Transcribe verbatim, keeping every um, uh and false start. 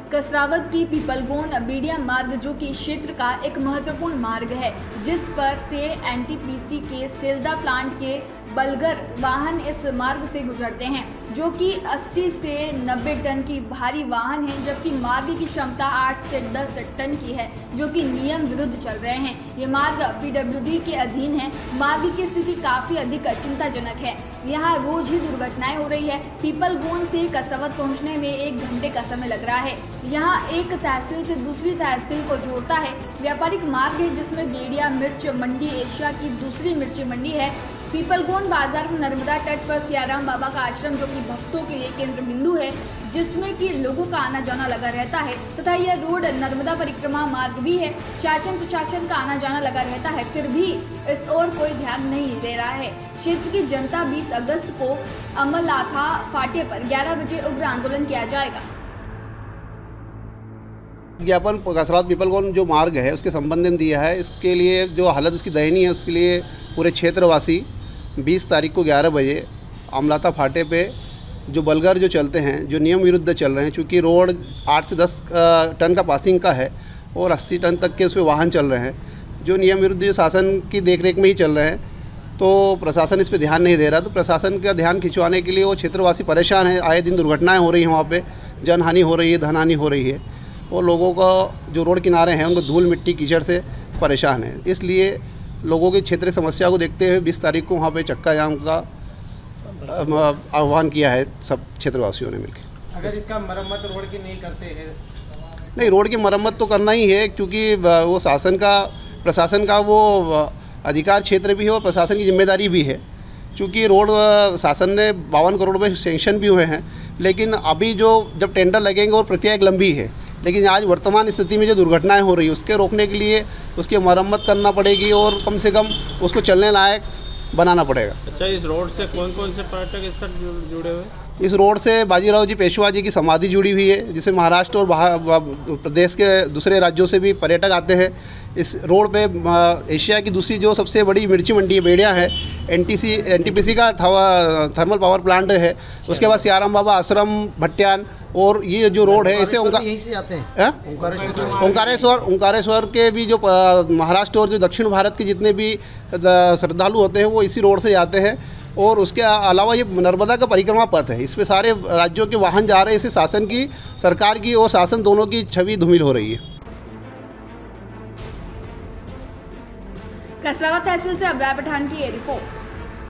कसरावत की पीपलगोन बीडिया मार्ग जो कि क्षेत्र का एक महत्वपूर्ण मार्ग है, जिस पर से एनटीपीसी के सेल्दा प्लांट के बलगर वाहन इस मार्ग से गुजरते हैं, जो कि अस्सी से नब्बे टन की भारी वाहन है, जबकि मार्ग की क्षमता आठ से दस टन की है, जो कि नियम विरुद्ध चल रहे हैं। ये मार्ग पीडब्ल्यूडी के अधीन है। मार्ग की स्थिति काफी अधिक चिंताजनक है। यहाँ रोज ही दुर्घटनाएं हो रही है। पीपलगोन से कसरावत पहुँचने में एक घंटे का समय लग रहा है। यहाँ एक तहसील से दूसरी तहसील को जोड़ता है। व्यापारिक मार्ग है, जिसमें बेड़िया मिर्च मंडी एशिया की दूसरी मिर्ची मंडी है। पीपलगोन बाजार में नर्मदा तट पर सियाराम बाबा का आश्रम, जो कि भक्तों के लिए केंद्र बिंदु है, जिसमें कि लोगों का आना जाना लगा रहता है, तथा यह रोड नर्मदा परिक्रमा मार्ग भी है। शासन प्रशासन का आना जाना लगा रहता है, फिर भी इस ओर कोई ध्यान नहीं दे रहा है। क्षेत्र की जनता बीस अगस्त को अमलाथा फाटे पर ग्यारह बजे उग्र आंदोलन किया जाएगा। ज्ञापन कसरावत पीपलगोन जो मार्ग है उसके संबंध में दिया है। इसके लिए जो हालत उसकी दयनीय है, उसके लिए पूरे क्षेत्रवासी बीस तारीख को ग्यारह बजे अमलाथा फाटे पे जो बलगर जो चलते हैं, जो नियम विरुद्ध चल रहे हैं, चूँकि रोड आठ से दस टन का पासिंग का है और अस्सी टन तक के उसमें वाहन चल रहे हैं, जो नियम विरुद्ध जो शासन की देखरेख में ही चल रहे हैं, तो प्रशासन इस पर ध्यान नहीं दे रहा। तो प्रशासन का ध्यान खिंचवाने के लिए वो क्षेत्रवासी परेशान है। आए दिन दुर्घटनाएँ हो रही हैं, वहाँ पर जनहानि हो रही है, धनहानि हो रही है, और लोगों का जो रोड किनारे हैं उनको धूल मिट्टी कीचड़ से परेशान है। इसलिए लोगों की क्षेत्रीय समस्या को देखते हुए बीस तारीख को वहाँ पे चक्का जाम का आह्वान किया है सब क्षेत्रवासियों ने मिलकर। अगर इसका मरम्मत रोड की नहीं करते हैं? नहीं, रोड की मरम्मत तो करना ही है, क्योंकि वो शासन का प्रशासन का वो अधिकार क्षेत्र भी है और प्रशासन की जिम्मेदारी भी है। क्योंकि रोड शासन ने बावन करोड़ रुपये सेंक्शन भी हुए हैं, लेकिन अभी जो जब टेंडर लगेंगे और प्रक्रिया एक लंबी है, लेकिन आज वर्तमान स्थिति में जो दुर्घटनाएं हो रही है उसके रोकने के लिए उसकी मरम्मत करना पड़ेगी और कम से कम उसको चलने लायक बनाना पड़ेगा। अच्छा, इस रोड से कौन कौन से पर्यटक इस पर जुड़े हुए हैं? इस रोड से बाजीराव जी पेशवा जी की समाधि जुड़ी हुई है, जिससे महाराष्ट्र और प्रदेश के दूसरे राज्यों से भी पर्यटक आते हैं। इस रोड पे एशिया की दूसरी जो सबसे बड़ी मिर्ची मंडी है बेड़िया है, एनटीसी एनटीपीसी का थर्मल पावर प्लांट है। उसके बाद सियाराम बाबा आश्रम भट्टियान, और ये जो रोड है इसे उनका यहीं से आते हैं ओंकारेश्वर ओंकारेश्वर के भी जो महाराष्ट्र और जो दक्षिण भारत के जितने भी श्रद्धालु होते हैं वो इसी रोड से जाते हैं। और उसके अलावा ये नर्मदा का परिक्रमा पथ है, इस पे सारे राज्यों के वाहन जा रहे हैं। इससे शासन की, सरकार की और शासन दोनों की छवि धूमिल हो रही है। कसरावत तहसील से अब्रार पठान की ये रिपोर्ट।